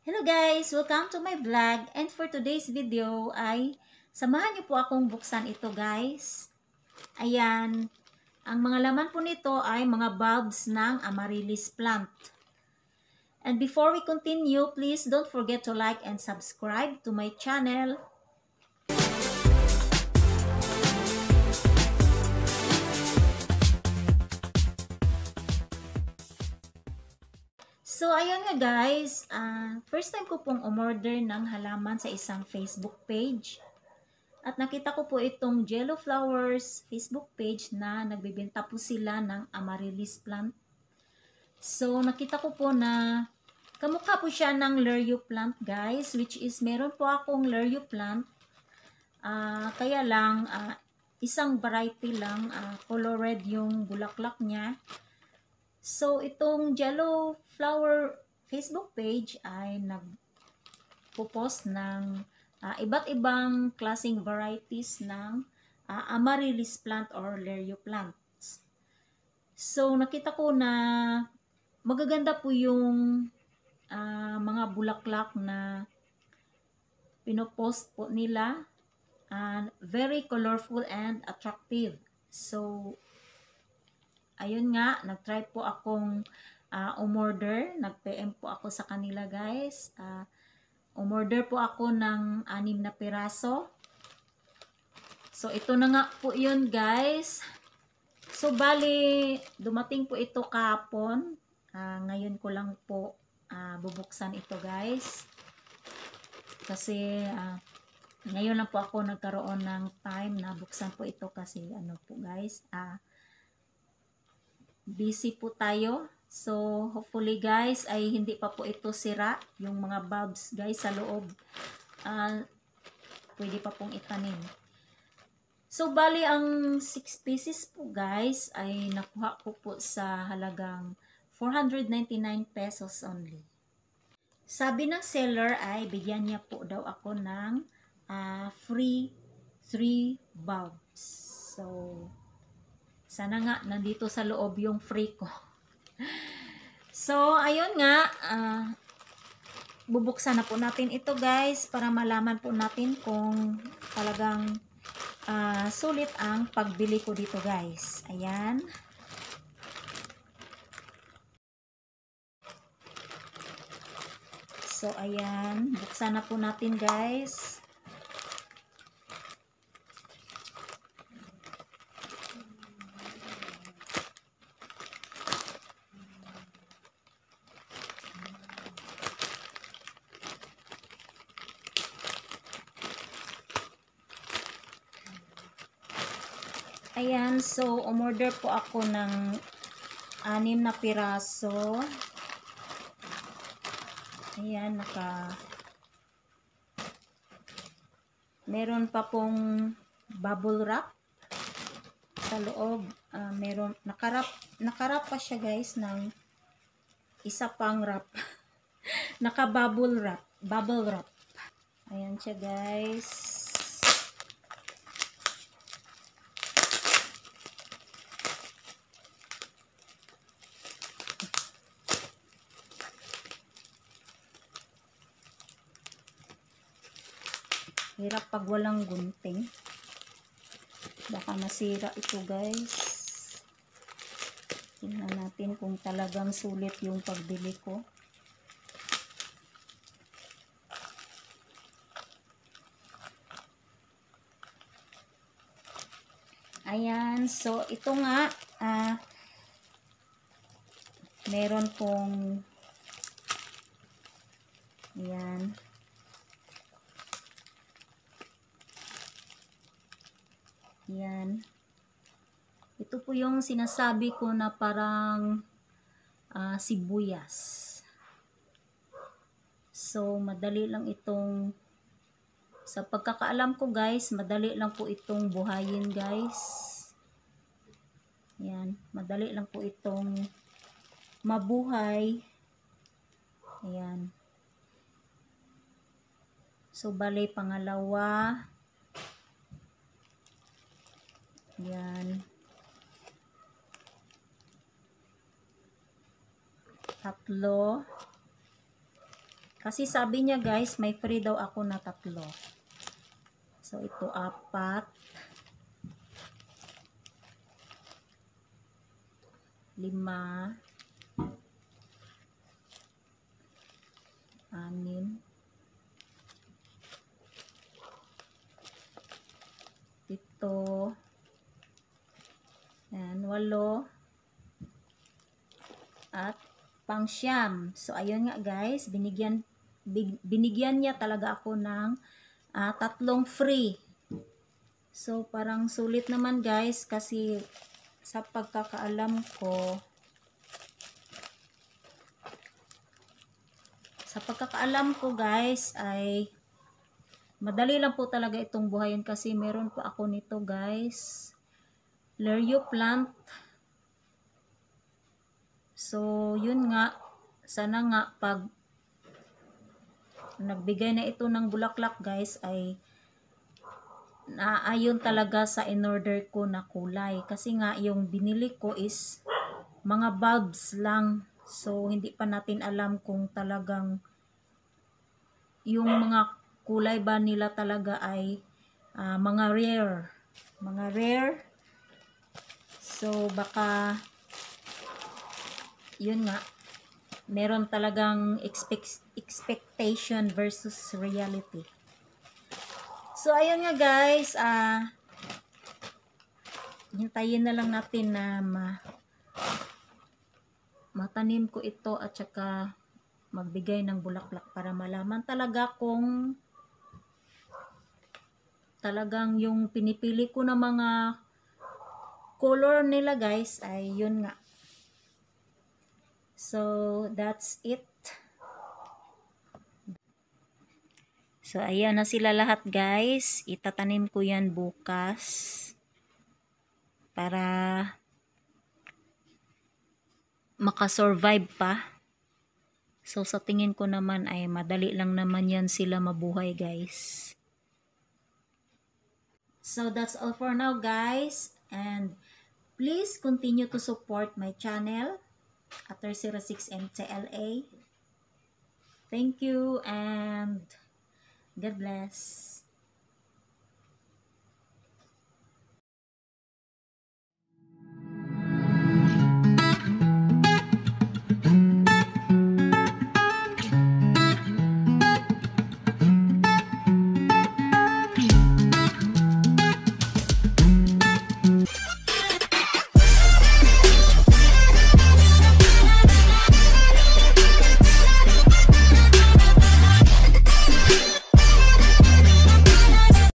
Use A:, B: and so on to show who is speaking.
A: Hello guys! Welcome to my vlog, and for today's video ay samahan niyo po akong buksan ito guys. Ayan, ang mga laman po nito ay mga bulbs ng amaryllis plant. And before we continue, please don't forget to like and subscribe to my channel. So, ayun nga guys, first time ko pong umorder ng halaman sa isang Facebook page. At nakita ko po itong Jello Flowers Facebook page na nagbibenta po sila ng amaryllis plant. So, nakita ko po na kamukha po siya ng Lereo plant guys, which is meron po akong Lereo plant. Kaya lang, isang variety lang, color red yung bulaklak niya. So, itong Jello Flower Facebook page ay nagpo-post ng iba't ibang klaseng varieties ng amaryllis plant or Lereo plants. So, nakita ko na magaganda po yung mga bulaklak na pinopost po nila. Very colorful and attractive. So, ayun nga, nag-try po akong umorder. Nag-PM po ako sa kanila guys. Umorder po ako ng 6 na piraso. So, ito na nga po yun guys. So, bali, dumating po ito kahapon. Ngayon ko lang po bubuksan ito guys. Kasi, ngayon lang po ako nagkaroon ng time na buksan po ito kasi ano po guys, busy po tayo. So, hopefully guys ay hindi pa po ito sira. Yung mga bulbs guys sa loob, pwede pa pong itanim. So, bali ang 6 pieces po guys ay nakuha ko po sa halagang 499 pesos only. Sabi ng seller ay bigyan niya po daw ako ng free 3 bulbs. So, sana nga nandito sa loob yung free ko. So, ayun nga, bubuksan na po natin ito guys para malaman po natin kung talagang sulit ang pagbili ko dito guys. Ayan. So, ayan. Buksan na po natin guys. Ayan, so umorder po ako ng 6 na piraso. Ayan, meron pa pong bubble wrap sa loob. Meron, nakarap pa siya guys ng isa pang wrap. Naka-bubble wrap. Ayan siya guys. Hirap pag walang gunting. Baka masira ito guys. Tingnan natin kung talagang sulit yung pagbili ko. Ayan. So, ito nga. Meron pong ayan. Yan. Ito po yung sinasabi ko na parang sibuyas. So, madali lang itong, sa pagkakaalam ko guys, madali lang po itong buhayin guys. Yan. Madali lang po itong mabuhay. Ayan. So, bali pangalawa. Yan. Tatlo. Kasi sabi niya guys, may free daw ako na 3. So ito 4, 5, 6, 7, and 8, at pang-siyam. So ayun nga guys, binigyan niya talaga ako ng 3 free. So parang sulit naman guys, kasi sa pagkakaalam ko guys, ay madali lang po talaga itong buhayin, kasi meron po ako nito guys, Lirio plant. So yun nga, sana nga pag nagbigay na ito ng bulaklak guys, ay naayon talaga sa in-order ko na kulay. Kasi nga yung binili ko is mga bulbs lang. So hindi pa natin alam kung talagang yung mga kulay ba nila talaga ay mga rare. So baka yun nga, meron talagang expectation versus reality. So ayun nga guys, hintayin na lang natin na matanim ko ito at saka magbigay ng bulaklak, para malaman talaga kung talagang yung pinipili ko na mga color nila guys ay yun nga. So that's it. So ayan na sila lahat guys, itatanim ko yan bukas para makasurvive pa. So sa tingin ko naman ay madali lang naman yan sila mabuhay guys. So that's all for now guys, and please continue to support my channel, Ater06MTLA. Thank you and God bless.